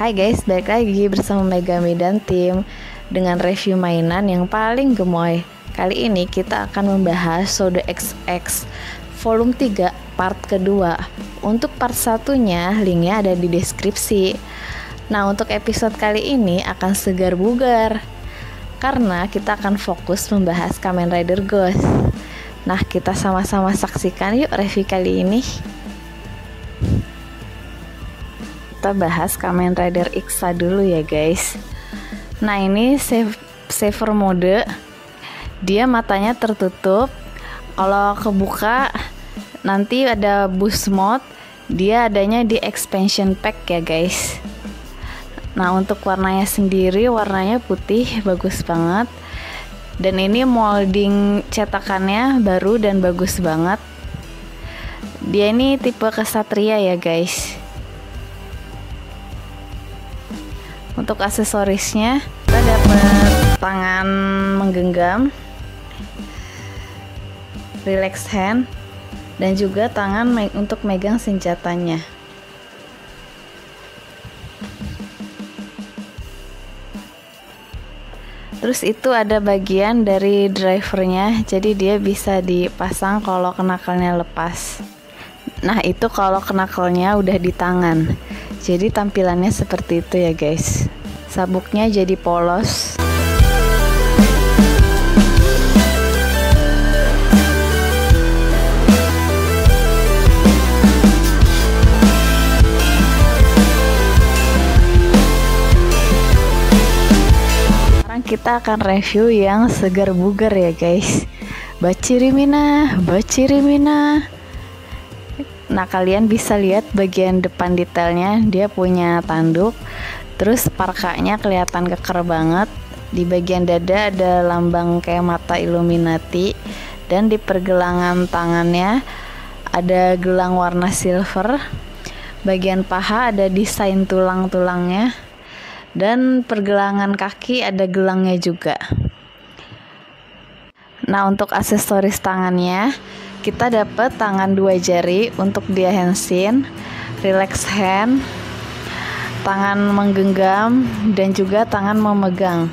Hai guys, balik lagi bersama Megami dan tim dengan review mainan yang paling gemoy. Kali ini kita akan membahas Shode XX volume 3 part kedua. Untuk part satunya linknya ada di deskripsi. Nah, untuk episode kali ini akan segar bugar karena kita akan fokus membahas Kamen Rider Ghost. Nah, kita sama-sama saksikan yuk review kali ini. Kita bahas Kamen Rider Ixa dulu ya guys. Nah, ini saver mode. Dia matanya tertutup. Kalau kebuka nanti ada boost mode. Dia adanya di expansion pack ya guys. Nah, untuk warnanya sendiri warnanya putih, bagus banget. Dan ini molding cetakannya baru dan bagus banget. Dia ini tipe kesatria ya guys. Untuk aksesorisnya kita dapat tangan menggenggam, relax hand, dan juga tangan untuk megang senjatanya. Terus itu ada bagian dari drivernya, jadi dia bisa dipasang kalau knuckle-nya lepas. Nah, itu kalau knuckle-nya udah di tangan. Jadi tampilannya seperti itu ya guys. Sabuknya jadi polos. Sekarang kita akan review yang segar bugar ya guys. Bachirimina, Bachirimina. Nah, kalian bisa lihat bagian depan detailnya, dia punya tanduk. Terus parkanya kelihatan keker banget. Di bagian dada ada lambang kayak mata Illuminati. Dan di pergelangan tangannya ada gelang warna silver. Bagian paha ada desain tulang-tulangnya. Dan pergelangan kaki ada gelangnya juga. Nah, untuk aksesoris tangannya kita dapat tangan 2 jari untuk dia henshin, relax hand, tangan menggenggam, dan juga tangan memegang.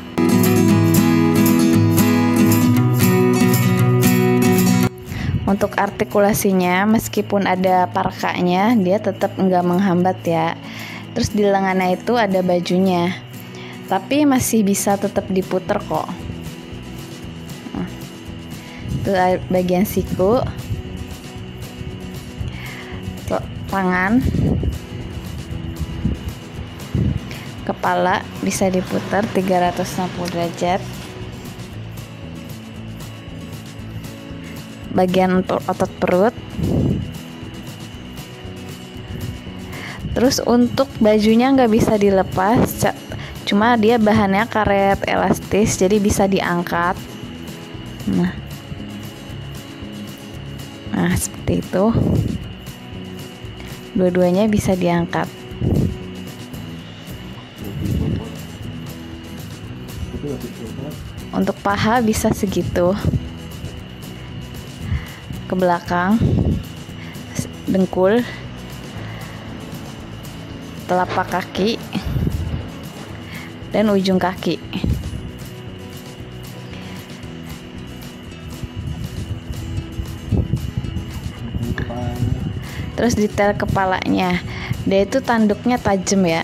Untuk artikulasinya, meskipun ada parkanya, dia tetap enggak menghambat ya. Terus di lengannya itu ada bajunya, tapi masih bisa tetap diputer kok. Itu bagian siku, tangan, kepala bisa diputar 360 derajat. Bagian untuk otot perut. Terus untuk bajunya nggak bisa dilepas, cuma dia bahannya karet elastis, jadi bisa diangkat. Nah, seperti itu. Dua-duanya bisa diangkat. Untuk paha bisa segitu. Ke belakang, dengkul, telapak kaki, dan ujung kaki. Terus detail kepalanya, dia itu tanduknya tajam ya,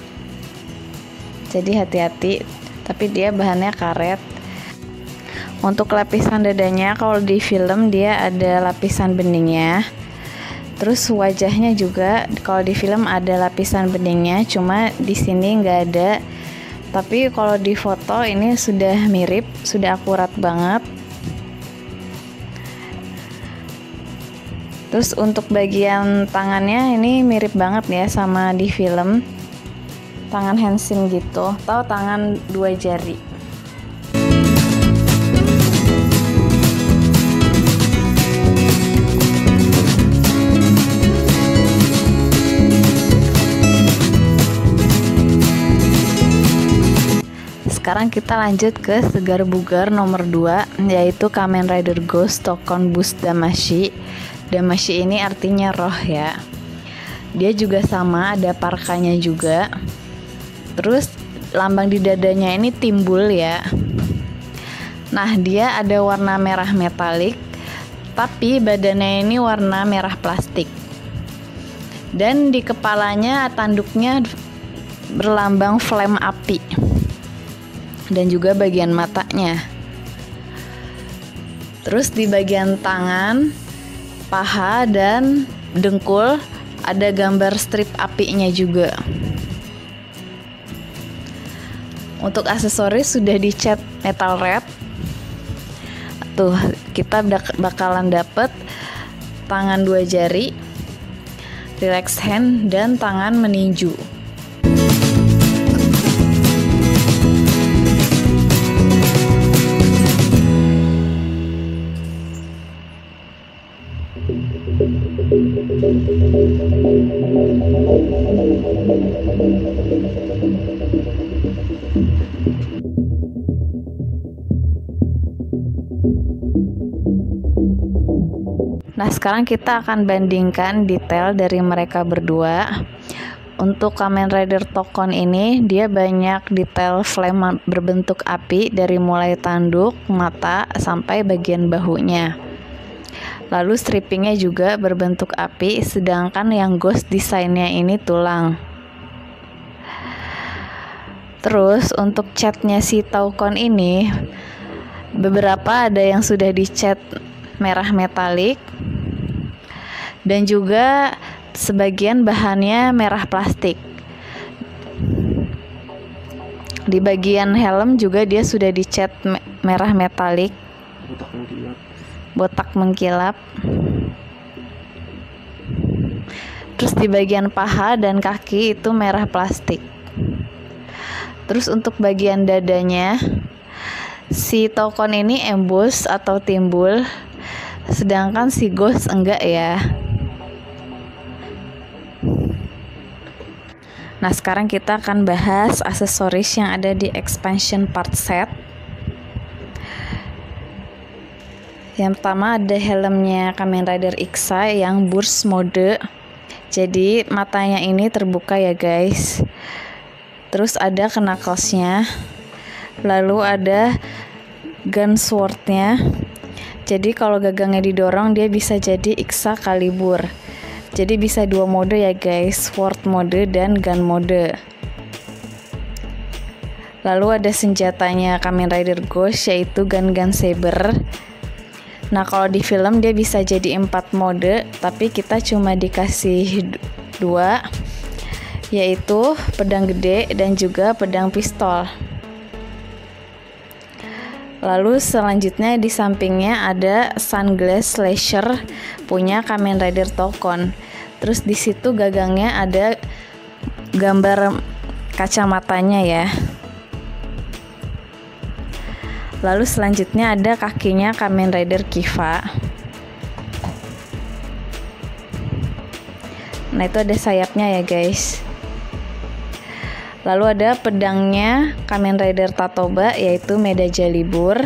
jadi hati-hati, tapi dia bahannya karet. Untuk lapisan dadanya, kalau di film dia ada lapisan beningnya. Terus wajahnya juga, kalau di film ada lapisan beningnya, cuma di sini nggak ada. Tapi kalau di foto ini sudah mirip, sudah akurat banget. Terus untuk bagian tangannya ini mirip banget ya sama di film. Tangan henshin gitu, atau tangan 2 jari. Sekarang kita lanjut ke segar bugar nomor 2, yaitu Kamen Rider Ghost Tokon Boost Damashi. Damashi ini artinya roh ya. Dia juga sama, ada parkanya juga. Terus lambang di dadanya ini timbul ya. Nah, dia ada warna merah metalik, tapi badannya ini warna merah plastik. Dan di kepalanya tanduknya berlambang flame api. Dan juga bagian matanya. Terus di bagian tangan, paha, dan dengkul ada gambar strip apinya juga. Untuk aksesoris sudah dicat metal wrap. Tuh, kita bakalan dapet tangan 2 jari, relax hand, dan tangan meninju. Nah, sekarang kita akan bandingkan detail dari mereka berdua. Untuk Kamen Rider Tokon ini, dia banyak detail flame berbentuk api dari mulai tanduk, mata, sampai bagian bahunya. Lalu strippingnya juga berbentuk api, sedangkan yang ghost desainnya ini tulang. Terus untuk catnya si Tokon ini, beberapa ada yang sudah dicat merah metalik, dan juga sebagian bahannya merah plastik. Di bagian helm juga dia sudah dicat merah metalik, botak mengkilap. Terus di bagian paha dan kaki itu merah plastik. Terus untuk bagian dadanya, si Tokon ini emboss atau timbul, sedangkan si ghost enggak ya. Nah, sekarang kita akan bahas aksesoris yang ada di expansion part set. Yang pertama ada helmnya Kamen Rider Ixa yang burst mode. Jadi matanya ini terbuka ya guys. Terus ada knuckles-nya. Lalu ada gun sword-nya. Jadi kalau gagangnya didorong dia bisa jadi Ixa Calibur. Jadi bisa 2 mode ya guys, sword mode dan gun mode. Lalu ada senjatanya Kamen Rider Ghost yaitu Gun Saber. Nah, kalau di film dia bisa jadi 4 mode, tapi kita cuma dikasih 2, yaitu pedang gede dan juga pedang pistol. Lalu selanjutnya di sampingnya ada sunglass slasher punya Kamen Rider Tokon. Terus di situ gagangnya ada gambar kacamatanya ya. Lalu selanjutnya ada kakinya Kamen Rider Kiva. Nah, itu ada sayapnya ya guys. Lalu ada pedangnya Kamen Rider Tatoba yaitu Meda Jalibur.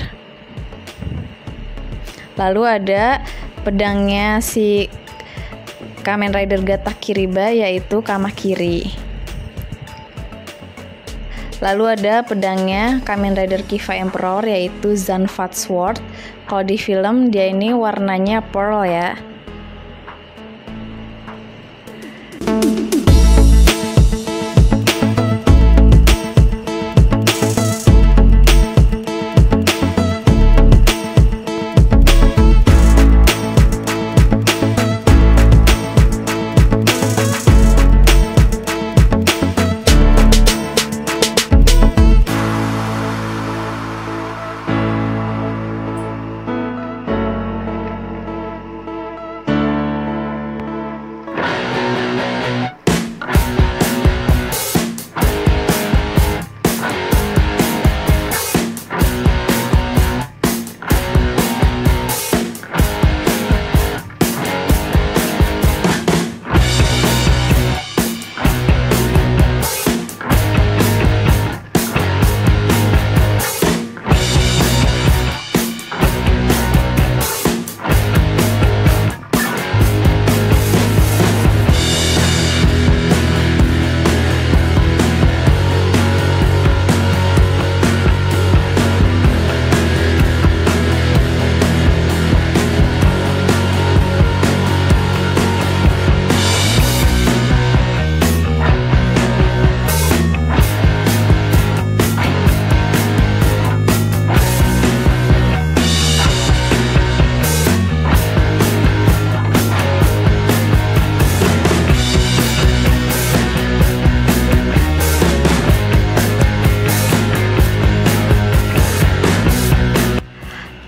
Lalu ada pedangnya si Kamen Rider Gata Kiriba yaitu Kamakiri. Lalu ada pedangnya Kamen Rider Kiva Emperor yaitu Zanfat Sword. Kalau di film dia ini warnanya pearl ya.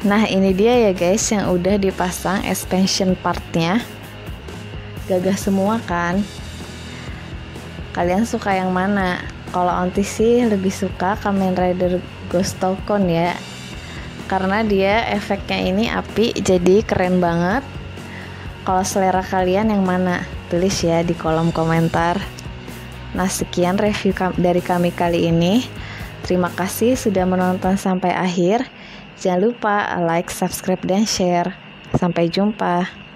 Nah ini dia ya guys yang udah dipasang expansion partnya. Gagah semua kan? Kalian suka yang mana? Kalau Onti sih lebih suka Kamen Rider Ghost Tokon ya, karena dia efeknya ini api, jadi keren banget. Kalau selera kalian yang mana? Tulis ya di kolom komentar. Nah sekian review dari kami kali ini. Terima kasih sudah menonton sampai akhir. Jangan lupa like, subscribe, dan share. Sampai jumpa.